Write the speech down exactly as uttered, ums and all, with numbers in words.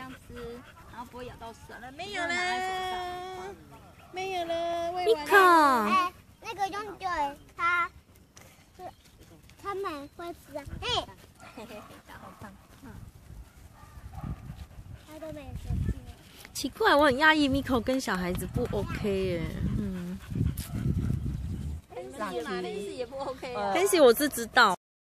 样吃，然后不会咬到手。 没有了，没有了，喂完了。 哎，那个用对它，他们会吃啊。嘿， 嘿嘿嘿，好棒。嗯， 他都没生气。 奇怪，我很讶异 Miko 跟小孩子不 OK 耶。嗯。 Fancy 嘛 ，Fancy 也不 OK 啊。 Fancy 我是知道。